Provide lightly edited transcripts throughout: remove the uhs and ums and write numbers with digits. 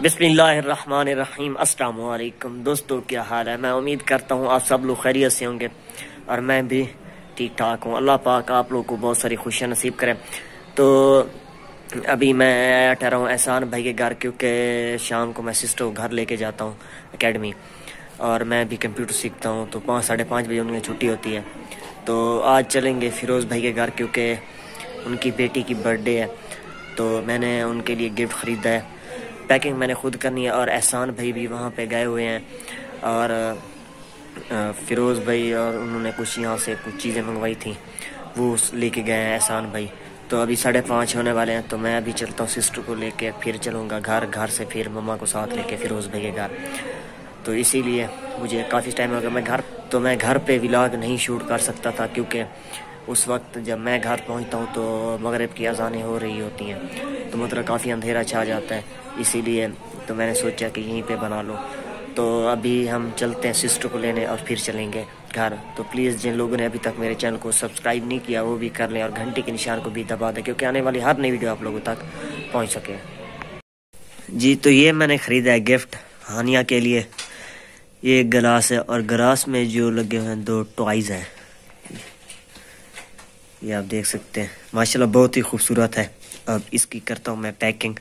बिस्मिल्लाहिर्रहमानिर्रहीम। अस्सलाम वालेकुम दोस्तों, क्या हाल है। मैं उम्मीद करता हूँ आप सब लोग खैरियत से होंगे और मैं भी ठीक ठाक हूँ। अल्लाह पाक आप लोगों को बहुत सारी खुशियाँ नसीब करें। तो अभी मैं ठहरा हूँ एहसान भाई के घर, क्योंकि शाम को मैं सिस्टर को घर लेके जाता हूँ एकेडमी, और मैं भी कंप्यूटर सीखता हूँ। तो 5 साढ़े 5 बजे उनकी छुट्टी होती है। तो आज चलेंगे फिरोज़ भाई के घर, क्योंकि उनकी बेटी की बर्थडे है। तो मैंने उनके लिए गिफ्ट ख़रीदा है, पैकिंग मैंने खुद करनी है। और एहसान भाई भी वहाँ पे गए हुए हैं, और फिरोज़ भाई और उन्होंने कुछ यहाँ से कुछ चीज़ें मंगवाई थी, वो लेके गए हैं एहसान भाई। तो अभी 5:30 होने वाले हैं। तो मैं अभी चलता हूँ सिस्टर को लेके, फिर चलूँगा घर से फिर मम्मा को साथ लेके फिरोज़ भाई के घर। तो इसीलिए मुझे काफ़ी टाइम हो गया मैं घर पे व्लॉग नहीं शूट कर सकता था, क्योंकि उस वक्त जब मैं घर पहुंचता हूं तो मगरिब की अज़ानें हो रही होती हैं, तो मतलब काफ़ी अंधेरा छा जाता है। इसीलिए तो मैंने सोचा कि यहीं पे बना लो। तो अभी हम चलते हैं सिस्टर को लेने और फिर चलेंगे घर। तो प्लीज़ जिन लोगों ने अभी तक मेरे चैनल को सब्सक्राइब नहीं किया वो भी कर लें, और घंटे के निशान को भी दबा दें, क्योंकि आने वाली हर नई वीडियो आप लोगों तक पहुँच सके। जी, तो ये मैंने ख़रीदा है गिफ्ट हानिया के लिए। ये एक गिलास है, और गिलास में जो लगे हुए हैं 2 टॉयज़ हैं, ये आप देख सकते हैं। माशाल्लाह बहुत ही खूबसूरत है। अब इसकी करता हूँ मैं पैकिंग।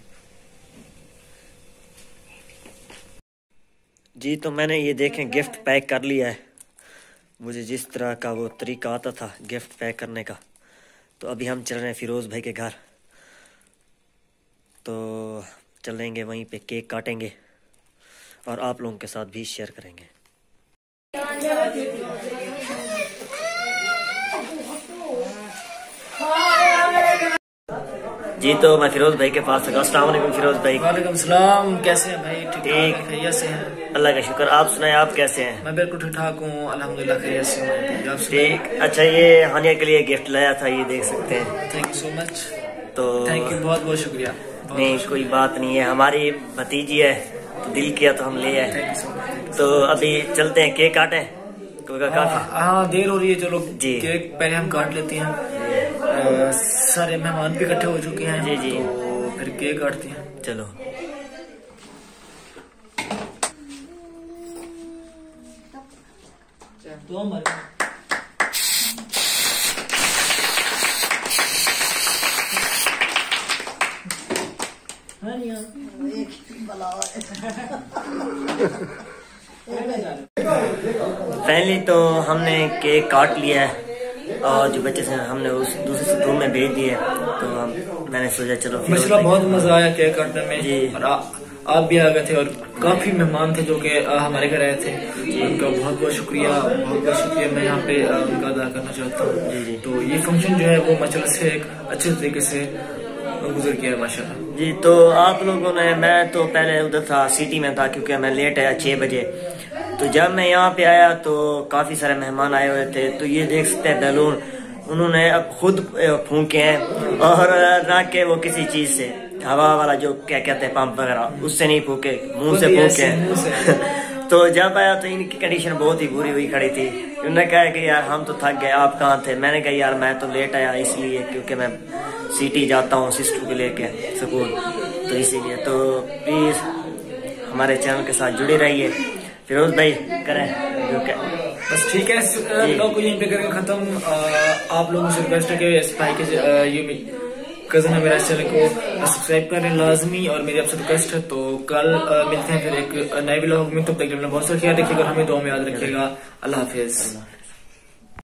जी, तो मैंने ये देखें गिफ्ट पैक कर लिया है। मुझे जिस तरह का वो तरीका आता था गिफ्ट पैक करने का। तो अभी हम चल रहे हैं फिरोज़ भाई के घर। तो चलेंगे, वहीं पे केक काटेंगे और आप लोगों के साथ भी शेयर करेंगे। जी, तो मैं फिरोज़ भाई के पास। अस्सलाम वालेकुम फिरोज़ भाई। वालेकुम सलाम। कैसे हैं भाई? ठीक खैरियत से हैं? अल्लाह का शुक्र। आप सुनाए, आप कैसे हैं? मैं बिल्कुल ठीक ठाक हूँ, अल्हम्दुलिल्लाह खैरियत से हूँ। ठीक। अच्छा, ये हानिया के लिए गिफ्ट लाया था, ये देख सकते हैं। Thank you so much. तो थैंक यू, बहुत बहुत शुक्रिया। नहीं, कोई बात नहीं है, हमारी भतीजी है तो दिल किया तो हम ले आए। Thank you so much. तो अभी चलते हैं, केक काटें। हाँ, देर हो रही है, चलो जी केक पहले हम काट लेते हैं। सारे मेहमान भी इकट्ठे हो चुके हैं। जी जी, तो फिर केक काटते हैं। चलो। पहले तो हमने केक काट लिया है, और जो बच्चे से हमने उस दूसरे रूम में भेज दिए। तो मैंने सोचा चलो माशाल्लाह बहुत मजा आया केक काटने में जी। और आप भी आ गए थे, और काफी मेहमान थे जो कि हमारे घर आए थे। उनका बहुत बहुत शुक्रिया मैं यहाँ पे उनका अदा करना चाहता हूँ। तो ये फंक्शन जो है वो माशाल्लाह से एक अच्छे तरीके से गुजर गया है माशाल्लाह। जी, तो आप लोगों ने, मैं तो पहले उधर था, सिटी में था, क्योंकि मैं लेट आया 6 बजे। तो जब मैं यहाँ पे आया तो काफ़ी सारे मेहमान आए हुए थे। तो ये देख सकते हैं बैलून उन्होंने अब खुद फूंके हैं, और ना के वो किसी चीज़ से, हवा वाला जो क्या कहते हैं पंप वगैरह, उससे नहीं फूके, मुंह से फूके हैं। तो जब आया तो इनकी कंडीशन बहुत ही बुरी हुई खड़ी थी। उन्होंने कहा कि यार हम तो थक गए, आप कहाँ थे? मैंने कहा यार मैं तो लेट आया इसलिए, क्योंकि मैं सिटी जाता हूँ सिस्टर को लेके स्कूल, तो इसीलिए। तो प्लीज़ हमारे चैनल के साथ जुड़े रहिए। फिरोज़ भाई करें बस ठीक है, ब्लॉग को यहीं पे करेंगे खत्म। आप लोगों से रिक्वेस्ट है कि इस भाई के ये कज़न है मेरा, इस चैनल को सब्सक्राइब करें लाजमी, और मेरी आपसे रिक्वेस्ट है। तो कल मिलते हैं फिर एक नए व्लॉग में। तब तक बहुत सारा ख्याल रखिएगा, हमें दुआ में याद रखिएगा। अल्लाह हाफिज़।